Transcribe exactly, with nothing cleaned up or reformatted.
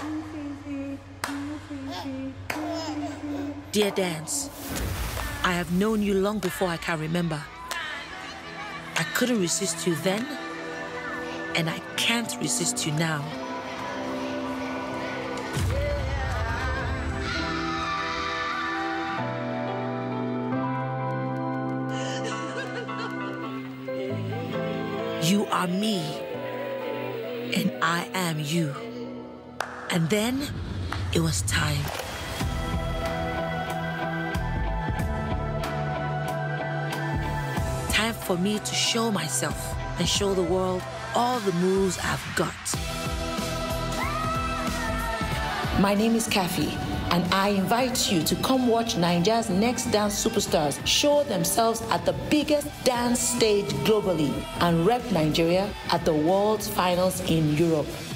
Dear Dance, I have known you long before I can remember. I couldn't resist you then, and I can't resist you now. You are me, and I am you. And then it was time. Time for me to show myself and show the world all the moves I've got. My name is Kathy, and I invite you to come watch Nigeria's next dance superstars show themselves at the biggest dance stage globally and rep Nigeria at the world's finals in Europe.